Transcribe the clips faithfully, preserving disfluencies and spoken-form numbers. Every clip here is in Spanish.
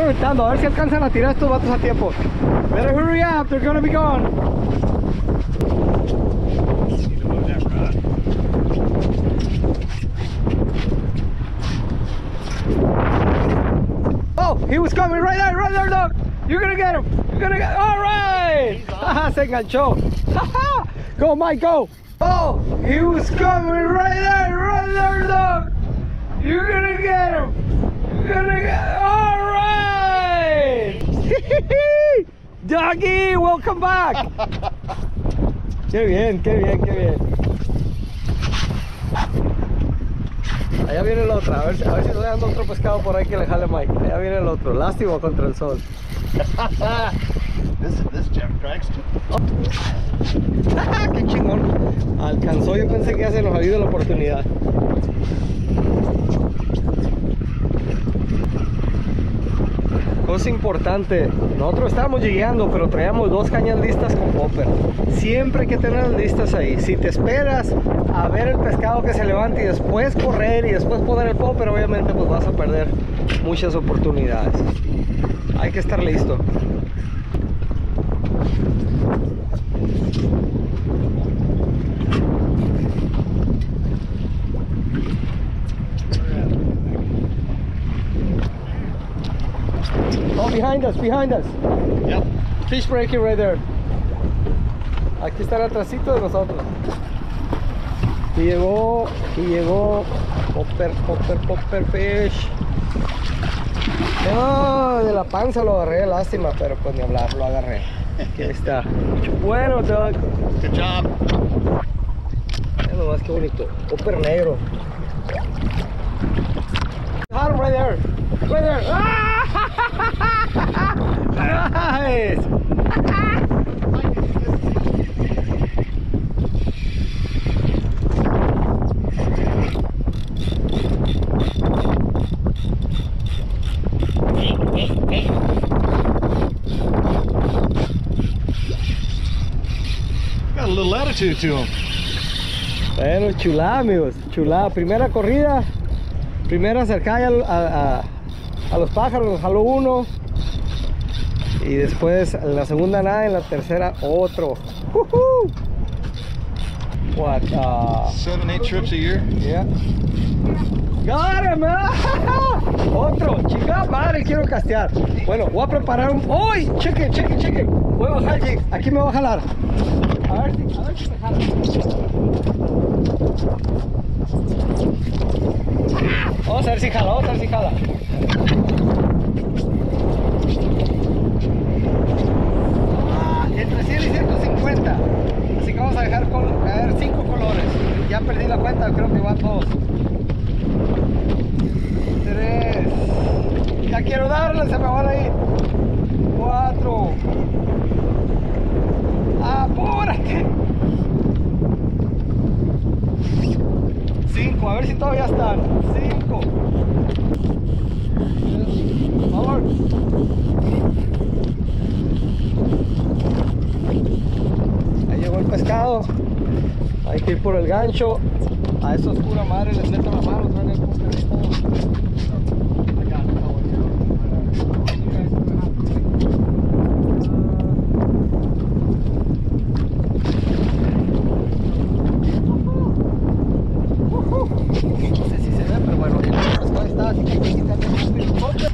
reventando. A ver si alcanzan a tirar estos vatos a tiempo. Better hurry up, they're gonna be gone. Oh, he was coming right there, right there, dog. You're gonna get him. You're gonna get. All right. Se enganchó. Go, Mike, go. Oh, he was coming right there, right there, dog. You're gonna get him. You're gonna get. All right. Doggy, welcome back. Qué bien, qué bien, qué bien. Allá viene el otro, a ver, a ver si le dan otro pescado por ahí que le jale Mike. Allá viene el otro, lástima contra el sol. This this Jeff Cragston. Oh. ¡Qué chingón! Alcanzó, yo pensé que ya se nos había ido la oportunidad. Cosa importante, nosotros estábamos llegando, pero traíamos dos cañas listas con popper. Siempre hay que tener las listas ahí. Si te esperas a ver el pescado que se levante y después correr y después poner el popper, obviamente pues vas a perder muchas oportunidades. Hay que estar listo. Oh, behind us, behind us. Yep. Fish breaking right there. Aquí está el atrasito de nosotros. Y llegó, y llegó. Popper, popper, popper fish. No, de la panza lo agarré, lástima, pero pues ni hablar, lo agarré. Aquí está. Bueno, Doug. Good job. Mira nomás qué bonito. Popper negro. Got him right there. Right there. Ah! Nice. Got a little attitude to him. Bueno, chulada, amigos, chulada. Primera corrida, primera acercada a, a, a los pájaros, jaló uno. Y después en la segunda nada, en la tercera otro. Uh-huh. What? Uh, Seven, eight trips a year. Yeah. Got him, man. Otro, chica madre, quiero castear. Bueno, voy a preparar un. ¡Uy! Cheque, cheque, cheque. Voy a bajar, Jake. Aquí me voy a jalar. A ver si, a ver si me jala. Vamos a ver si jala, vamos a ver si jala. Ah, entre cien y ciento cincuenta. Así que vamos a dejar caer cinco colores. Ya perdí la cuenta, creo que van dos. Tres. Ya quiero darle, se me van a ir. Cuatro. ¡Apúrate! Cinco, a ver si todavía están. Cinco. Por favor. Ahí llegó el pescado. Hay que ir por el gancho. A esa oscura madre les meto la mano, traen el póker y todo. No sé si se ve, pero bueno, el pescado está, así que hay que quitarle el póker.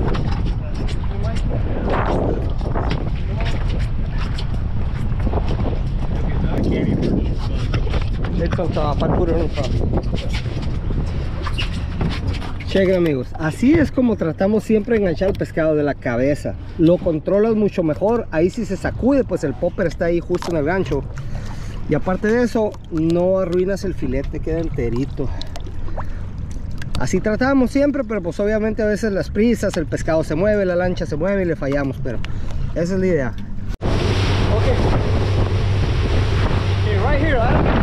Chequen, amigos, así es como tratamos siempre de enganchar el pescado, de la cabeza. Lo controlas mucho mejor. Ahí si se sacude, pues el popper está ahí justo en el gancho. Y aparte de eso, no arruinas el filete, queda enterito. Así tratamos siempre, pero pues obviamente a veces las prisas, el pescado se mueve, la lancha se mueve y le fallamos, pero esa es la idea. Okay. Okay, right here, I don't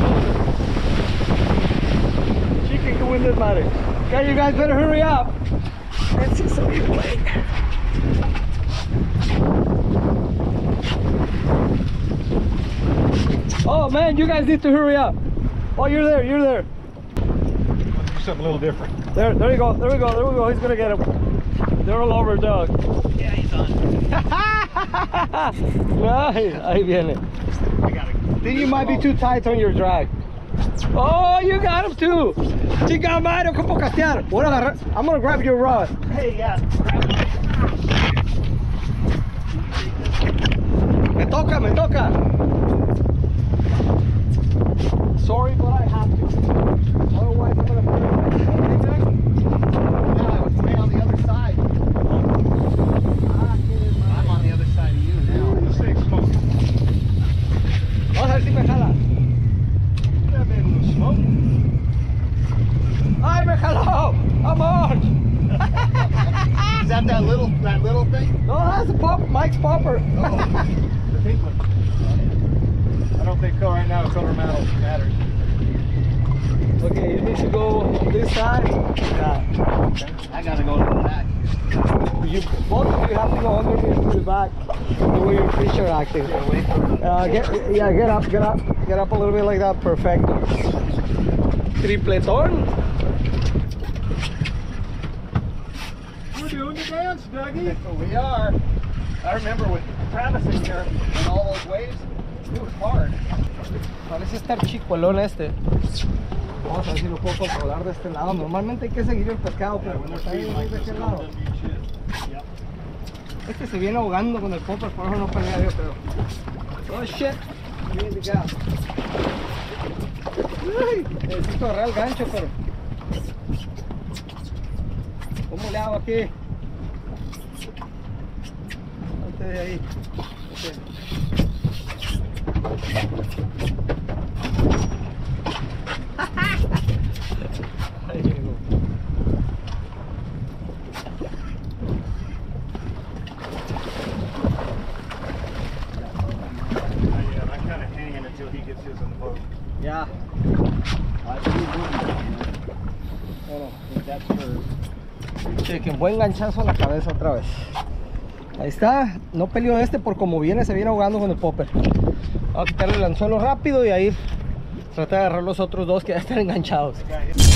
know. Chicken can win this matter. Okay, you guys better hurry up. Let's see some people play. Oh man, you guys need to hurry up. Oh, you're there, you're there. Something a little different. There, there you go, there we go, there we go. He's gonna get him. They're all over, Doug. Yeah, he's on. Nice. Ahí viene. I got it. I think you might be too tight on your drag. Oh, you got him too. Chica madre, ¿cómo castear? Voy a agarrar. I'm gonna grab your rod. Hey, yeah. Me toca, me toca. Sorry, but I have to. Otherwise, I'm gonna put it back. Yeah, I was way on the other side. I'm on the other side of you now. This thing's smoking. Vamos a ver si me jala. That man was smoking. Ay, me jaló. I'm on. Is that that little, that little thing? No, that's a pop, Mike's popper. Oh, the pink one. I don't think so right now. It's over metal battery. Okay, you need to go on this side. Yeah. I gotta go to the back. You both of you have to go underneath to the back. The way your fish are acting. Get away from the... Uh, get, yeah, get up, get up, get up a little bit like that. Perfect. Tripletón. We're doing the dance, Dougie. We are. I remember with Travis in here and all those waves, it was hard. Parece estar chicuelón este. Vamos a ver si lo puedo controlar de este lado. Normalmente hay que seguir el pescado, pero bueno, está bien de aquel lado. Este se viene ahogando con el popper, por eso no pelea yo, pero... Oh shit, bien de gas. Uy, necesito agarrar el gancho, pero... ¿Cómo le hago aquí? Antes de ahí. Okay. Ahí llegó. Yeah, I'm kind of hanging until he gets his on the boat. Ya. I do moving. Bueno, That's for... chequen, buen ganchazo en la cabeza otra vez. Ahí está. No peleó este por como viene, se viene ahogando con el popper. Vamos a quitarle el anzuelo rápido y ahí tratar de agarrar los otros dos que ya están enganchados.